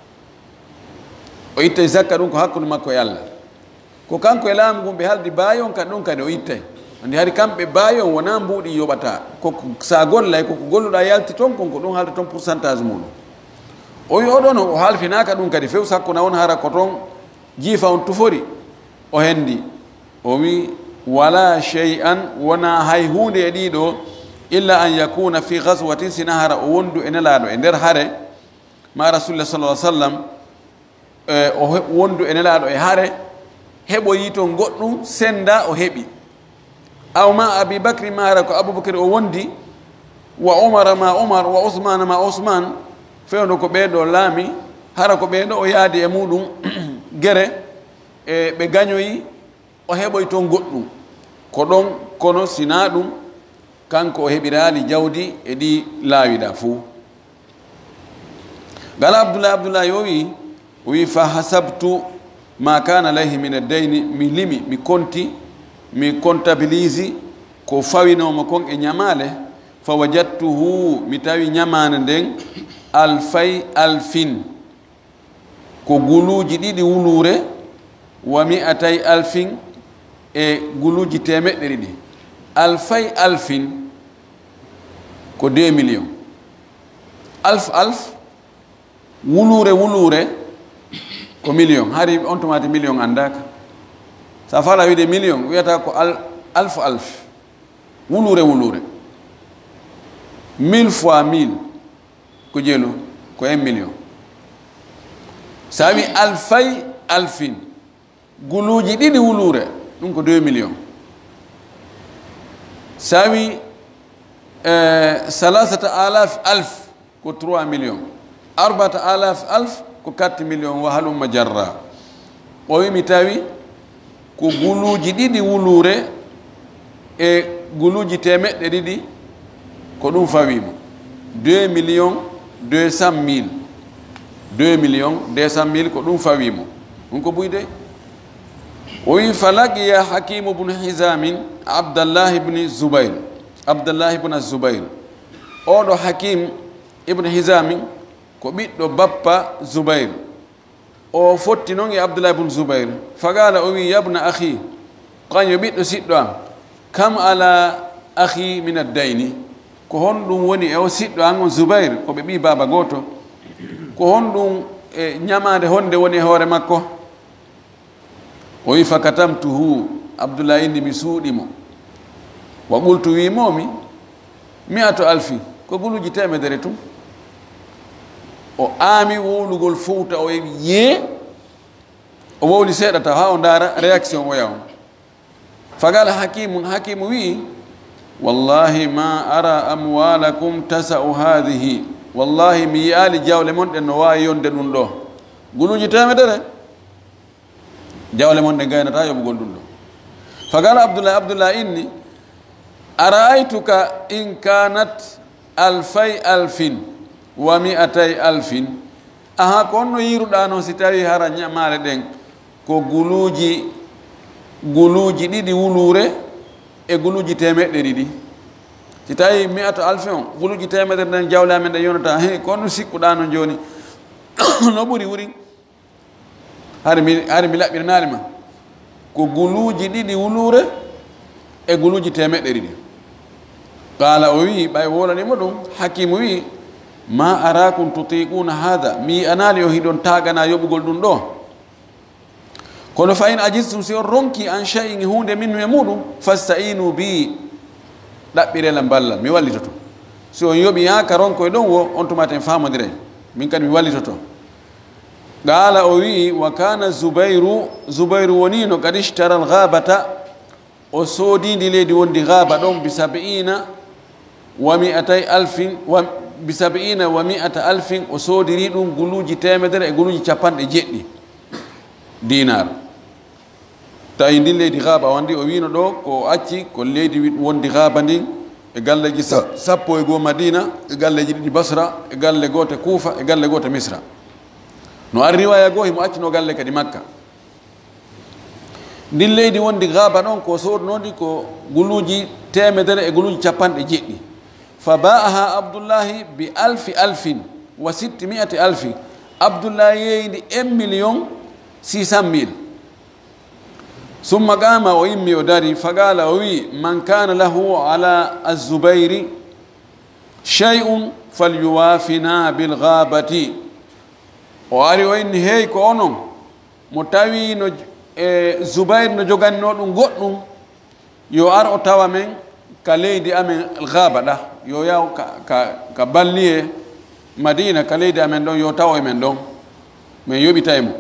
o ittay zakka ɗum ko hakkude makko e Allah ko kanko e laamu ngun ɓe haldi baayi on kadi ɗum kadi o ittay andi hari kamɓe baayi on wona mbuuɗi yoɓata koko sa gollay koko golluɗa yalti toon konko ɗum haalta toon pourcentage muɗum o wi oɗon o halfinaka ɗum kadi few sakko na won hara ko toon jiifa on tufori o hendi o wi wala shay'an wona hay hunde e ɗiɗo illa an yakuna fi gaswatin sina hara o wondu e nelaɗo e nder haare ma rasulullah sallah sallam e o wondu e nelaɗo e haare heɓoyi toon goɗɗum senda o heɓi aw ma abibacry ma hara ko aboubacry o wondi wa umara ma umar wa ousmana ma ousmane fewndo ko ɓeeɗo laami hara ko ɓeeɗo o yaadi e muɗum gere e ɓe gañoyi o heɓoy toon goɗɗum ko ɗon kono sina ɗum kanko o heɓiraali jawdi e ɗi laawiɗa fuu gala abdoullah abdoullah yo wi o wi fa hasabtu ma kana alayhi min addayni mi limi mi konti mi comptabilise ko fawinomo kon e ñamale fa wajadtuhu mi tawi ñamane nden alfay alfin ko guluuji ɗiɗi wulure wa mi'atay alfin e guluuji temeɗɗe ɗiɗi alfay alfin ko deux millions alf alf wulure wulure ko million hari on tomati million andaka sa fala wiide million wiyata ko al, alf alf wulure wulure mille fois mille ko jeelu ko un million sa wi alfay alfin guluuji ɗiɗi wulure ɗum ko deux millions sa wi eh, salasata alaf alf ko trois millions arbata alaf alf ko quatre millions wa halumma jarra o wimi tawi ko guluuji ɗiɗi wulure e guluuji temeɗɗe ɗiɗi ko ɗum fawimo deux millions deux cent mille deux millions deux cent mille ko ɗum fawimo ɗum ko ɓuyde o wi falaqiya hakimu bnu hisamin abdallah ibni zoubair abdallah ibne zoubair oɗo hakim ibne hisamin ko ɓiɗɗo bappa zoubair o fotti noon e abdoulah ibne zoubair fagala o wi yabna ahi kaño ɓiɗɗo siɗɗo am kam ala ahi min addayni ko honɗum woni e o siɗɗo an on zoubair ko ɓe ɓi baba goto ko honɗum e ñamade honde woni e hoore makko o wi fakatamtuhu abdoulah indi mi suuɗimo wa ɓultu wimomi mi'ato alfi ko guluji temedere tum o aami wowlugol fowta o ye o wowli seeɗa taw ha o ndaara réaction o yaw fagala hakimun hakimu wi wallahi ma ara amwalakum tasa'u hadhihi wallahi mi yaali jawle mon ɗen no wawi yonde ɗum ɗo guluji temedere jawle mon ɗe gaynata yoɓugol ɗum ɗo fagala abdoullah abdoullah inni ara'aytuka in kanat alfay alfin wa mi'atay alfin aha ko onno yiruɗa no si tawi hara ñamale ɗen ko guluji guluji ɗiɗi wulure e guluji temeɗɗe ɗiɗi si tawi mi'ata alfi on guluji temedere nden jawle amen ɗe yonata he ko onno sikkuɗa no joni no ɓuuri wuri hari mi hari mi laɓɓiranalima ko guluji ɗiɗi wulure e guluji temeɗɗe ɗiɗi qala o wi ɓay wolanimo ɗum hakimu wi ma arakum tutiquna hada mi anali o hiɗon tagana yoɓugol ɗum ɗo kono fa in ajistum si on ronki an shay'in hunde min e muɗum fasta'inu bi ɗaɓɓirela ballal mi wallitoto si on yoɓi yaka ronko e ɗon wo on tumaten famodire min kadi mi wallitoto qala o wi wa kana zubairu zubairu wonino kad ishtara al ghabata o soodindi leydi wondi gaba ɗon bi sab'ina wa mi'atay alfin wa bi sab'ina wa mi'ata alfin o soodiri ɗum guluji temedere e guluji capanɗe jeɗɗi dinar tawi ndin leydi gaba wandi o wino ɗo ko acci ko leydi wondi gaba ndin e galleji sappo e goo madina e galleji ɗiɗi basra e galle gote kuufa e galle gote misra no ar riwaya goo himo accino galle kadi makka ndin leydi wondi gaba ɗon ko soodnodi ko guluji temedere e guluji capanɗe jeɗɗi fa ba'aha abdoullahi bi alfi alfin wa sitti mi'ati alfi abdoullahi yeydi un million six cent mille summa qama o yimmi o dari faqala o wi man kana lahu ala azubairi shay'un falyuwafina bilghabati o ari o inni hey ko onon mo tawi no e zubair no joganno ɗum goɗɗum yo ar o tawa men ka leydi amen gaba ɗa yo yaw ka, ka, ka balli e madina ka leydi amen ɗon yo tawa e men ɗon min yoɓita e mo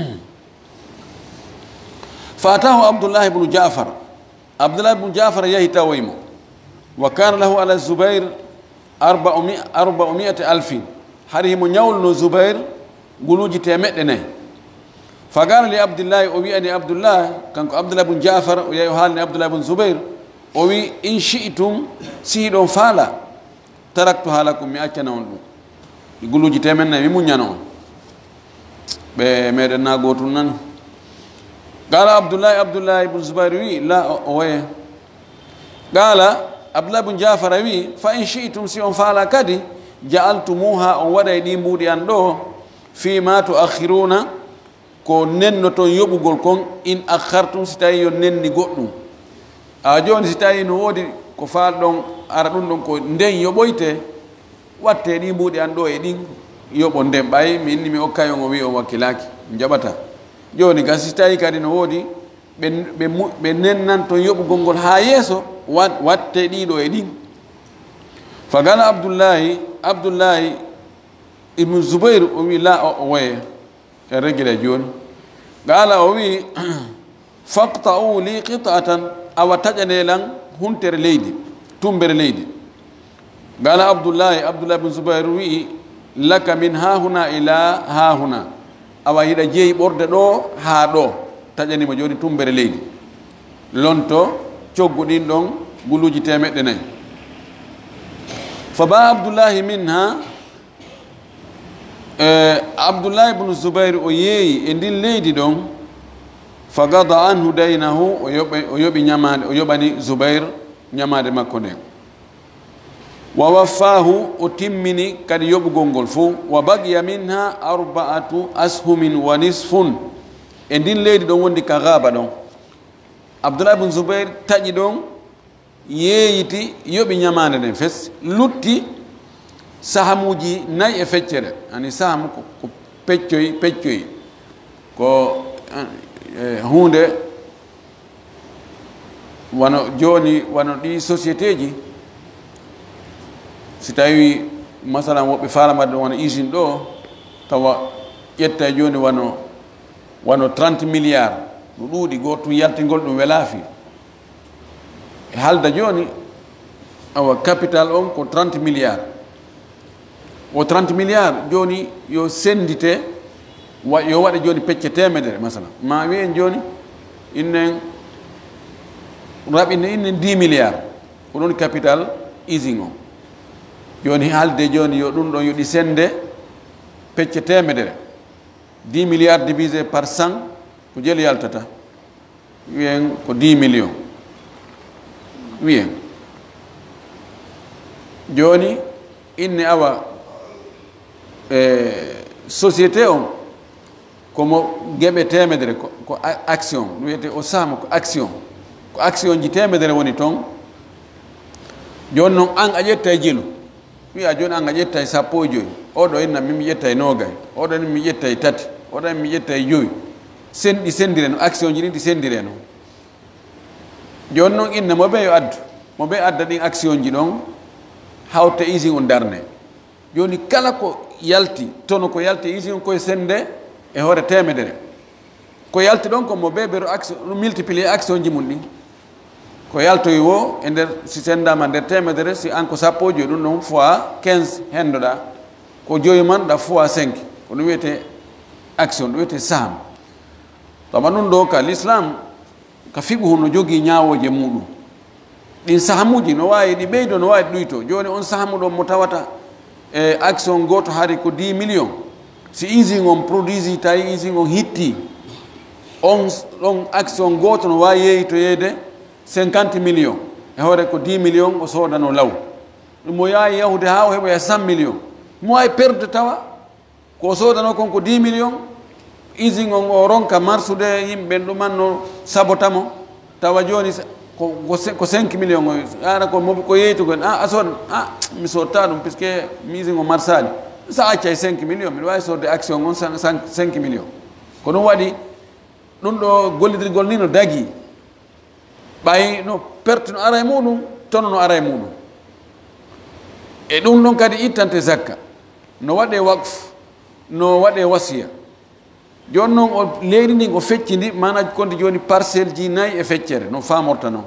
fa atahu abdoullahi bnu jafar abdoullahi bnu jafar yahi tawoymo wa kana lahu ala zubair arbau miati alfin hari himo ñawluno zubair guluji temeɗɗe nayyi fa qala li abdillahi o wiyani abdoullah kanko abdoullah bnu jafar o yehi o haalni abdoullah bnu zubair o wi in shi'tum si ɗon faala taraktu haalakum mi accana on ɗum guluji temen nayyi mi muñana on ɓe meɗen nagotum nan qala abdoullahi abdoullahi bnu zubair wi la o waye qala abdoulah bnu jafara wi fa in shi'tum si on faala kadi ja'altumuha on waɗay ɗi mbuuɗi an ɗo fima to akhiruna ko nenno toon yoɓugol kon in akhartum si tawi yo nenni goɗɗum a joni si tawi no woodi ko faal ɗon ara ɗum ɗon ko nden yoɓoyte watte ɗi mbuuɗi an ɗo e ɗin yoɓo nden ɓay mi inni mi okkay on o wi on wakkilaki jaɓata joni ga si tawi kadi no woodi ɓe nennan toon yoɓugol ngol ha yeeso watte ɗiɗo e ɗin fa gala abdoullahi abdoullahi ibnu zoubair o wi la o waye e regile joni qala o wi faqta'u li qit'atan awa taƴanelan huntere leydi tumbere leydi qala abdoullahi abdoullah ibnu zoubair wi laka min ha huna ila ha huna awa hiɗa jeeyi ɓorde ɗo ha ɗo taƴanima joni tumbere leydi lonto coggu ɗin ɗon guluji temeɗɗe nayyi fa ba abdoullahi minha e abdoullahi ibnu zoubair o yeeyi e ndin leydi ɗon fa gada anhu daynahu o yoɓi ñamade o yoɓani zoubair ñamade makko nden wa waffahu o timmini kadi yoɓugol ngol fo wa baqiya minha arba'atu ashumin wa nisfun e ndin leydi ɗon wondi ka gaba ɗon abdoulah ibnu zoubair taƴi ɗon yeeyiti yoɓi ñamade nden fes lutti sahamuji nayi e feccere ani saham ko peccoyi peccoyi ko hunde wano joni wano ɗi société ji si tawi masalan woɓɓe faalamadde wona usine ɗo tawa ƴetta joni wano wano trente milliard no ɗuuɗi goto yaltingol ɗum welaafi haalda jooni awa capital on ko trente milliards o trente milliards jooni yo sendite wa yo waɗa jooni pecce temedere masala ma wiyen jooni innen raɓinne innen dix milliards ko ɗon capital usine o jooni haalde jooni yo ɗum ɗon yoɗi sende pecce temedere dix milliards divisé par cent ko jeli yaltata wiyen ko dix millions wiyen jooni inne awa e société on komo geɓe temedere ko action ɗum wiyete o saama ko action ko action ji temedere woni toon joni noon an a ƴetta e jelu wiya joni an a ƴetta e sappo e joyi oɗo inna min mi ƴetta e nogay oɗo en mi ƴetta e tati oɗo en mi ƴetta e joyi sen ɗi sendire no action ji ɗi ɗi sendire noon joni noon inna mo ɓe yo addu mo ɓe adda ɗin action ji ɗon hawte usine on darne joni kala ko yalti tono ko yalti usine koye sende e hoore temedere ko yalti ɗon ko mo ɓe ɓeɗo action ɗum multiplier action ji mum ɗin ko yaltoy wo e nder si sendama nder temedere si an ko sappo joyi ɗum ɗon fois quinze hendoɗa ko joyi man ɗa fois cinq ko ɗum wiyete action ɗum wiyete saham tama ɗum ɗo ka l'islam ka fiɓu no jogii ñawoje muɗum ɗin sahamuji no wawi ɗi ɓeydo no wawi ɗuyto joni on sahamu ɗon mo tawata e action goto haari ko dix millions si usine on produisi tawi usine on hitti on ɗon action goto no wawi yeeyitoyeede cinquante millions e hoore ko dix millions o soodano law ɗum mo yawi yahude ha o heɓoya cent millions mo wawi perde tawa ko soodano kon ko dix millions usine on o ronka marsude yimɓe ɓen ɗumanno sabotamo tawa joni ko cinq millions o ara ko moɓe ko yeytugo a a sooda a mi sotta ɗum puisque mi usine o marsali sa accay cinq millions mbiɗa wawi sodde action on cinq millions ko ɗum waɗi ɗum ɗo gollidirgol ni no dagui ɓay no perte no ara e muɗum tono no ara e muɗum e ɗum ɗon kadi ittante zakka no waɗe waqf no waɗe wasiya joni noon o leydi ndin o fecci ndi manaji konde joni parcelle ji nayyi e feccere no famorta noon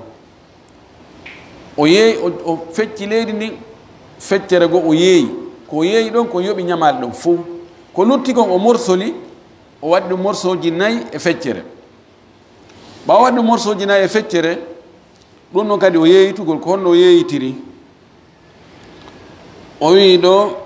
o yeeyi o fecci leydi ndin feccere go o yeeyi ko yeeyi ɗon ko yoɓi ñamade ɗon fof ko lutti kon o morsoli o waɗi ɗum morceau ji nayyi e feccere ɓawa waɗi ɗum morceau ji nayyi e feccere ɗum ɗon kadi o yeeyitugol ko honno o yeeyitiri o wi ɗo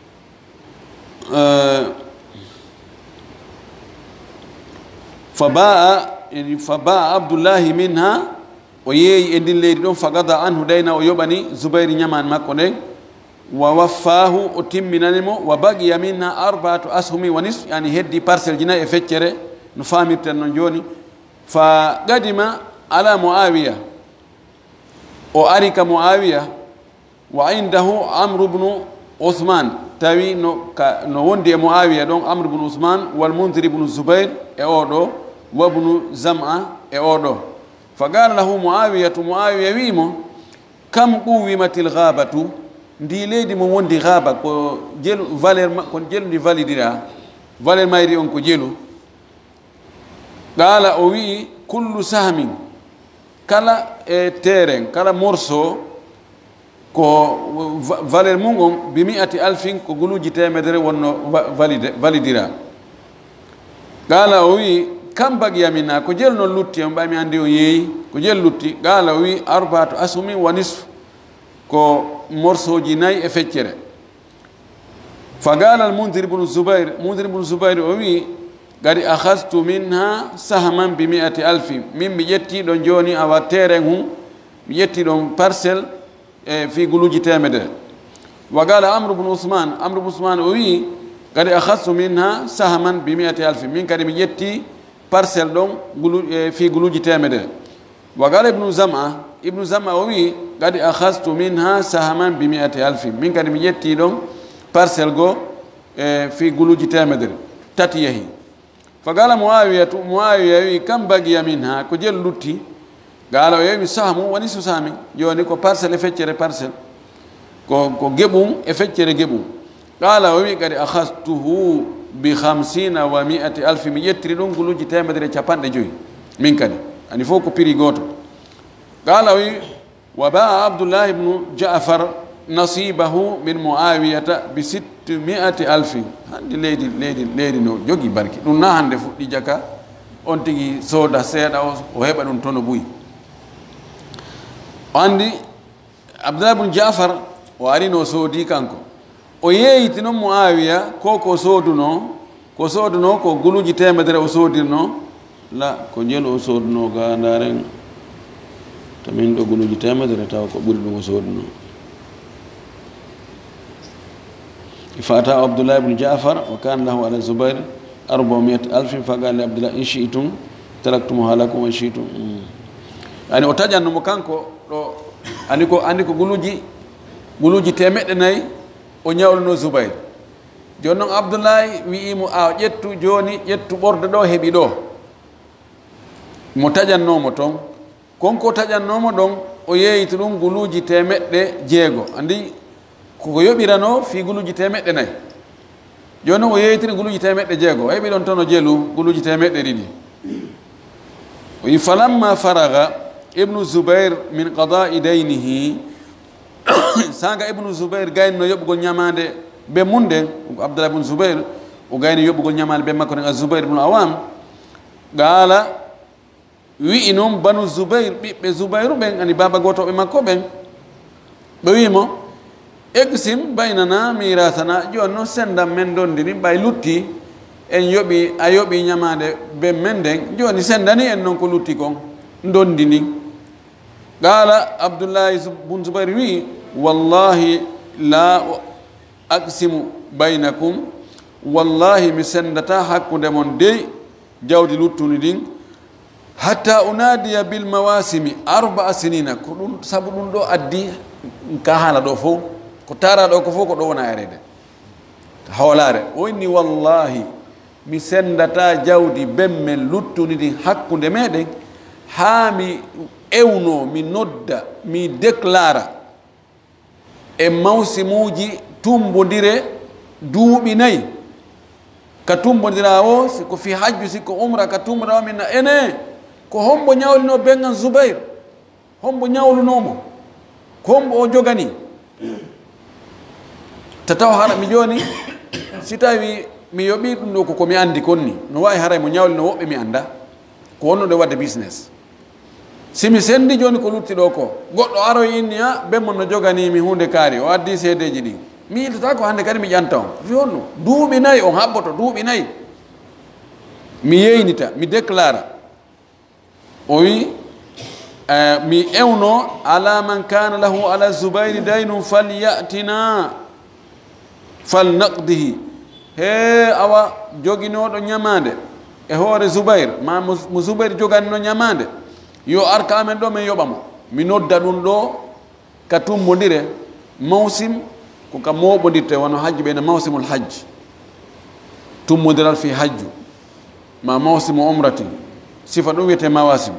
fa baa fa baa abdoullahi minha o yeeyi e ndin leydi ɗon fa gada anhu dayna o yoɓani zoubayri ñamani makko nden wa waffahu o timminanimo wa baqiya minha arbaatu ashumi wa nis yani heddi parcelle ji nayyi e feccere no famirten noon joni fa gadima ala muawiya o ari ka muawiya wa indahu amru bnu uthman tawi no ka no wondi e muawiya ɗon amru bnu uthman wal mundiri bnu zoubair e oɗo wabnu zama e oɗo fa qala lahu muawiyatu muawiya wimo kam quwimatil ghabatu ndi leydi mo wondi ghaaba ko jelu valeur ko jelu ndi validira valeur mayri on ko jelu qala o wi kullu sahmin kala e terrain kala morceau ko valeur mum on bi mi'ati alfin ko guluji temedere wonno valide validira qala o wi kam bagiya minna ko jelu noon lutti on ɓami andi o yeeyi ko jelu lutti qala o wi arbaatu asumi wa nisf ko morceau ji nayyi e feccere fa qala al mundir ibnu zoubair mundir ibnu zoubair o wi gadi ahastu minha sahman bi mi'ati alfi min mi ƴetti ɗon joni awa terrain hum mi ƴetti ɗon parcelle e fi guluji temedere wa qala amru bnu ousmane amru bnu ousmane o wi gadi ahastu minha sahman bi mi'ati alfi min kadi mi ƴetti parcelle ɗon gulu e fi guluji temedere wa qala ibnu zama ibnu zama o wi gadi ahastu minha sahaman bi mi'ati alfi min kadi mi ƴetti ɗon parcelle go e fi guluji temedere tati yeehi fa qala muawiyatu muawiya wi kam bagiya minha ko jelu lutti qala o yewi sahmu woni so sami joni ko parcelle e feccere parcelle ko ko geɓum e feccere geɓum qala o wi kadi ahastuhu bi hamsina wa mi'ati alfi mi ƴettiri ɗum guluji temedere capanɗe joyi min kadi ani fof ko prix goto qala o wi wa baa abdullah ibnu jafar nasibahu min muawiyata bi sitmiati alfin hande leydi leydi leydi no jogi barki ɗum na hande fuɗɗi jaka on tigi sooda seeɗa o o heɓa ɗum tono ɓuyi o andi abdullah ibnu jafar o arino soodi kanko o yeeyti noon muawiya ko ko sooduno ko sooduno ko guluji temedere o soodirno la ko jelu o sooduno ga ndaren tamin ɗo guluji temedere taw ko ɓuri ɗum o sooduno fata abdullah ibnu jafar wa kana lahu ala zubair arbamiyat alfin faqala li abdullah in shi'tum taraktumu halakum wa shi'tum ani o taƴannomo kanko ɗo ani ko andi ko guluji guluji temeɗɗe nayyi o ñawluno zubair joni noon abdoullahi wi'imo a ƴettu joni ƴettu ɓorde ɗo heeɓi ɗo mo taƴannomo toon konko taƴannomo ɗon o yeeyti ɗum guluji temeɗɗe jeego andi koko yoɓirano fi guluji temeɗɗe nayyi joni noon o yeeytiri guluji temeɗɗe jeego o heeɓi ɗon toon o jeelu guluji temeɗɗe ɗiɗi o wi falamma faraga ibnu zubair min qada'i daynihi sanga ibnu zubair gayni no yoɓugol ñamade be munde abdullah ibnu zubair o gayni yoɓugol ñamade be makko nen a zubair ibnu awam gaala wi'i noon banu zubair ɓiɓɓe zubairu ɓen ani baba gotoɓe makko ɓen ɓe wimo egsim baynana mirasana joni noon sendam men dondini ɓay lutti en yoɓi a yoɓi ñamade be men nden joni sendani en noon ko lutti kon dondini qala abdoullahi bun zubair wi wallahi la aqsimu baynakum wallahi mi sendata hakkude mon dey jawdi luttuni ɗin hatta unadiya bil mawasimi arbaa sinina ko ɗum saabu ɗum ɗo addi ka haala ɗo fof ko tara ɗo ko fof ko ɗo wona arede hawlare o inni wallahi mi sendata jawdi bemmen luttuni ɗin hakkude meɗen ha mi ewno mi nodda mi déclara e mawsimuji tumbodire duuɓi nayyi ka tumbodira o ko fi hajju sikko umra ka tumbodira o minna ene ko hombo ñawlino bengan zubair hombo ñawlunomo ko hombo o jogani tataw hara mi joni si tawi mi yoɓi ɗum ɗo koko mi andi konni no wawi haray mo ñawlino woɓɓe mi anda ko wonnude wadde business simi sendi joni ko lutti ɗo ko goɗɗo aroy inni a bemmon no joganimi hunde kaari o addi seedeji ɗi mi yiltata ko hande kadi mi ƴanta on fi honno duuɓi nayyi on haɓɓoto duuɓi nayyi mi yeynita mi déclara o wi mi ewno ala man kana lahu ala zubayri daynum falyatina falnaqdihi he awa joginoɗo ñamade e hoore zubayr ma mo zubayr joganino ñamade yo arka amen ɗo min yoɓamo mi nodda ɗum ɗo ka tumbodire mawsim ko ka moɓodirte wono hajju ɓeyne mawsimul hajj tummodiral fi hajju ma mawsimu umrati sifa ɗum wiyete mawasim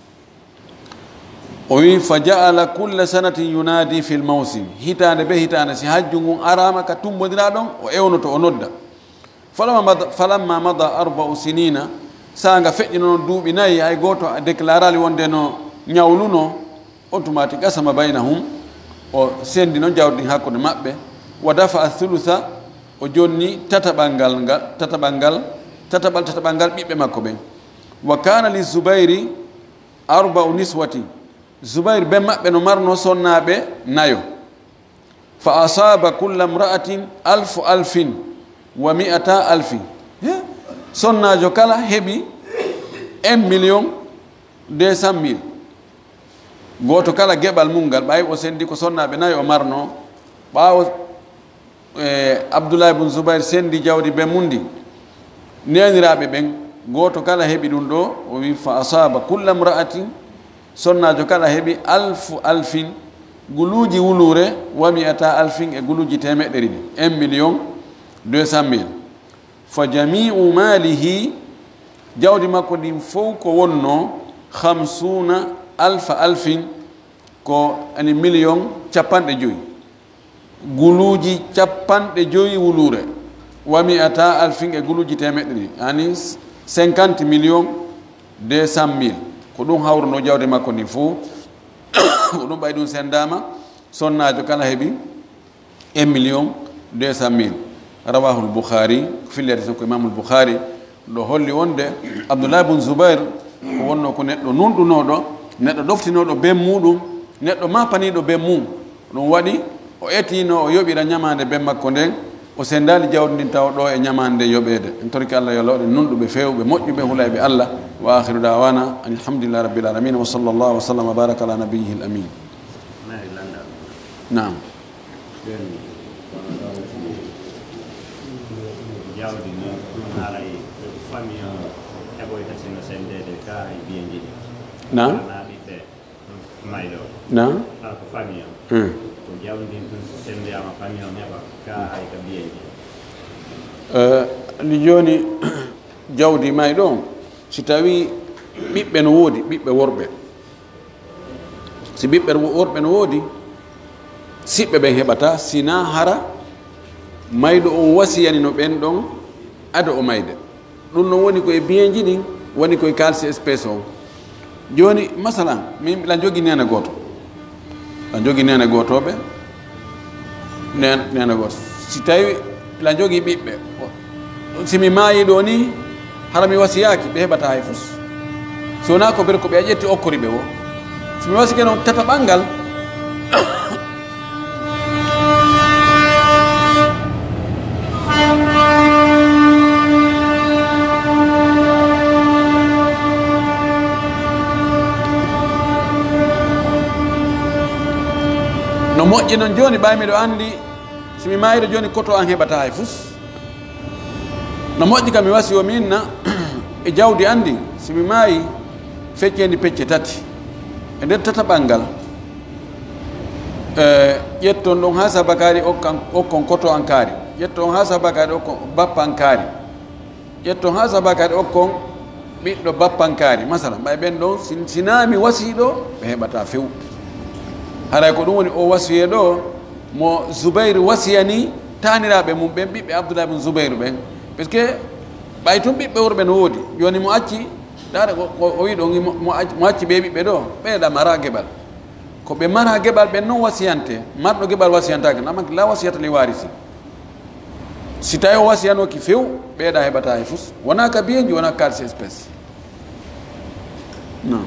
o wi fa jaala culla sanatin yunadi fi l mawsim hitande be hitande si hajju ngun arama ka tumbodira ɗon o ewnoto o nodda falamma mada arbau sinina sanga feƴƴino noon duuɓi nayyi hay goto a déclarali wonde no ñawluno automatique asama baynahum o sendi noon jawdi hakkude maɓɓe wa dafa a thulutha o jonni tataɓal ngal ngal tataɓal ngal tataɓal tataɓal ngal ɓiɓɓe makko ɓen wa kana li zubayri arbau niswati zubayr ɓe maɓɓe no marno sonnaɓe nayo fa asaba culla mra'atin alfu alfin wa mi'ata alfin sonnajo kala heɓi un million deux cent mille goto kala geɓal mum ngal ɓawi o sendi ko sonnaɓe nayi o marno ɓawo e abdoulahi ibne zubayr sendi jawdi ɓe mundi neniraɓe ɓen goto kala heɓi ɗum ɗo o wi fa asaba culla mra'atin sonnajo kala heɓi alfu alfin guluji wulure wa mi'ata alfin e guluji temeɗɗe ɗiɗi un million deux cent mille fa jami'u malihi jawdi makko ndin fof ko wonno hamsuna alfa alfin ko ani million capanɗe joyi guluji capanɗe joyi wulure wa mi'ata alfin e guluji temeɗɗe ɗiɗi ani cinquante million deux cent mille ko ɗum hawruno jawdi makko ndin fof ko ɗum ɓay ɗum sendama sonnajo kala heeɓi un million deux cent mille rawahul boukhari ko fillede tan ko imamul boukhari ɗo holli wonde abdoullah bun zoubair ko wonno ko neɗɗo nunɗunoɗo neɗɗo ɗoftinoɗo be muɗum neɗɗo mapaniɗo be mum ɗum waɗi o etino o yoɓira ñamande be makko nden o sendali jawdi ndin taw ɗo e ñamande yoɓede en torki allah yo lawɗe nunɗuɓe fewɓe moƴƴuɓe hulayɓe allah wa akhiru dawana alhamdulillah rabbil alamin wa sallallahu wa sallam wa baraka ala nabiyihi l amin nam jawdi ni ɗum haalay famille o heɓoyta sino sendede ka hay biyeji ɗi nam naɓiɓɓe mayɗo nam kala ko famille o ko jawdi ɗum sendeyama famille o heɓa ka hay ka biyeji ni joni jawdi mayɗo si tawi ɓiɓɓe no woodi ɓiɓɓe worɓe si ɓiɓɓe worɓe no woodi siɓɓe ɓen heɓata sina hara mayɗo o wasiyani no ɓen ɗon ada o mayde ɗum noon woni koye biyeji ɗin woni koye kalsi espéce o joni masalan min mbiɗa jogui nene goto ɗa jogui nene gotoɓe nene goto si tawi mbiɗa jogui ɓiɓɓe simi maayi ɗo ni hara mi wasiyaki ɓe heɓata hay fus so wona ko ɓere ko ɓe a ƴetti okkori ɓe o somi wasike noon tata ɓangal no moƴƴi noon joni ɓaymiɗo andi somi mayiɗo joni koto an heɓata hay fus no moƴƴi kam mi wasi o minna e jawdi andi somi maayi feccendi pecce tati e nder tata ɓangal e ƴetton ɗon ha sabakari okkan okkon koto an kaari ƴetton ha sabakari okkon bappa an kaari ƴetton ha sabakari okkon ɓiɗɗo bappa an kaari masala ɓay ɓen ɗon sina mi wasiɗo ɓe heɓata few haray ko ɗum woni o wasiye ɗo mo zoubairu wasiyani taniraɓe mum ɓen ɓiɓɓe abdoulah bin zoubairu ɓen par ce que ɓay tun ɓiɓɓe worɓe no woodi joni mo acci ɗaɗa o wi ɗo mo acci ɓe ɓiɓɓe ɗo ɓeeɗa mara gueɓal ko ɓe mara gueɓal ɓen noon wasiyante marɗo gueɓal wasiyantake namanke la wasiyata li warisi si tawi o wasiyanoki few ɓeeɗa heɓata e fus wona ka biyeji wona kalsi espéce non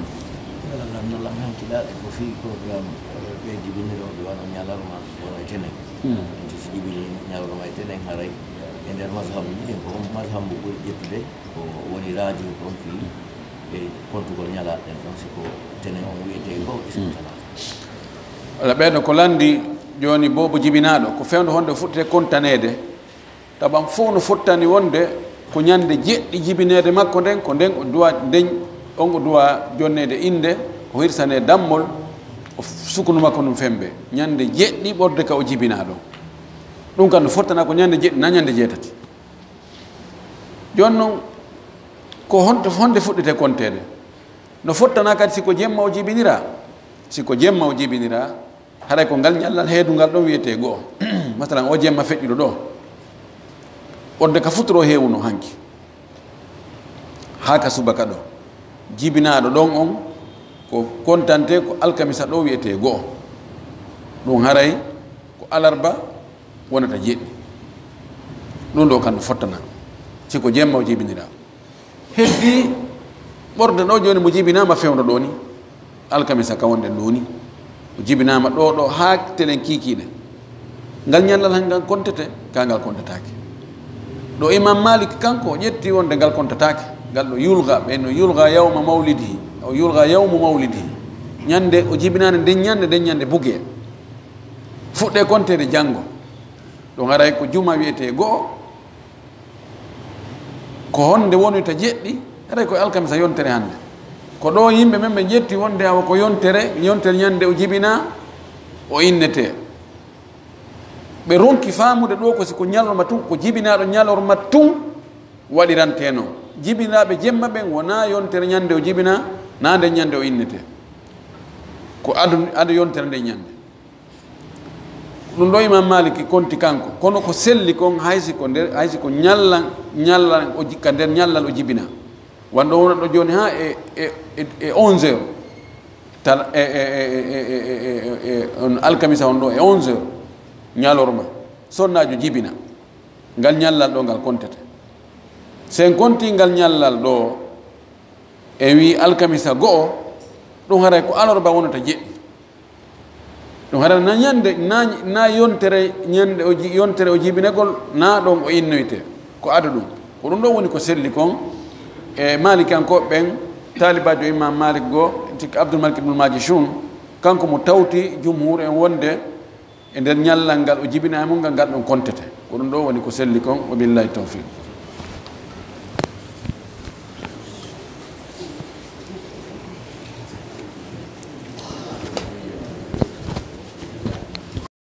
ɓe jibiniroɓe wano ñalarma wona tenen enti so jibini ñalarma e tenen haray e nder mazhabuji ɗin ko mazhabu ɓuri ƴettude ko woni radio ɗon fi ɓe kontugol ñalaɗen ɗon siko tenen on wiyete go ismutala ala ɓeɗo ko landi joni bobo jibinaɗo ko fewde honde fuɗɗete contanede taɓam fof no fottani wonde ko ñande jeɗɗi jibinede makko nden ko nden o duwa nden on o duwa jonnede inde o hirsane dammol o sukunu makko ɗum fembe ñande jeɗɗi ɓorde ka o jibina ɗon ɗum kam no fottana ko ñande jeɗɗi na ñande jeetati joni noon ko honde honde fuɗɗete contede no fottana kadi siko jemma o jibinira siko jemma o jibinira haray ko ngal ñallal heedungal ɗon wiyete goo masalan o jemma feƴƴiɗo ɗo ɓorde ka futoro hewuno hanki ha ka subaka ɗo jibinaɗo ɗon on ko kontante ko alkamisa ɗo wiyete goo ɗum haray ko alarba wonata jeɗɗi ɗum ɗo kam no fottana siko jemma o jibinira heddi ɓorde ɗo joni mo jibinama fewdo ɗo ni alkamisa ka wonɗen ɗo ni o jibinama ɗo ɗo ha telen kikiɗe ngal ñallal han ngal kontete ka ngal kontatake ɗo imam malik kanko o ƴetti wonde ngal kontatake ngal ɗo yulga ɓen no yulga yawma mawlidihi o yulga yawmu mawlidihi ñande o jibinani nden ñande nden ñande bugue fuɗɗe kontede janggo ɗum haray ko juma wiyete goo ko honde wonita jeɗɗi haray koye alkamisa yontere hande ko ɗo yimɓe men ɓe ƴetti wonde awa ko yontere yontere ñande o jibina o innete ɓe ronki famude ɗo ko siko ñalorma tun ko jibinaɗo ñalorma tun waɗiranteno jibinaɓe jemma ɓen wona yontere ñande o jibina na nde ñande o innete ko adu adu yontere nde ñande ɗum ɗo imam maliki konti kanko kono ko selli kon haysi ko nder haysi ko ñallan ñallan o jikka nder ñallal o jibina wando wona ɗo joni ha e e e onze heures tal e e on alkamisa on ɗo e onze heures ñalorma sonnajo jibina ngal ñallal ɗo ngal kontete sen konti ngal ñallal ɗo e wi alkamisa go'o ɗum haray ko alorba wonata jeɗɗi ɗum haray na ñande na na yontere ñande o yontere o jibinegol na ɗon o innoyte ko ada ɗum ko ɗum ɗo woni ko selli kon e malikankoɓe ɓen talibajo imam malik goo tikka abdoul malik ibnul majishun kanko mo tawti jumhur en wonde e nder ñallal ngal o jibina e mum ngal ngal ɗon kontete ko ɗum ɗo woni ko selli kon wa billahi tawfiq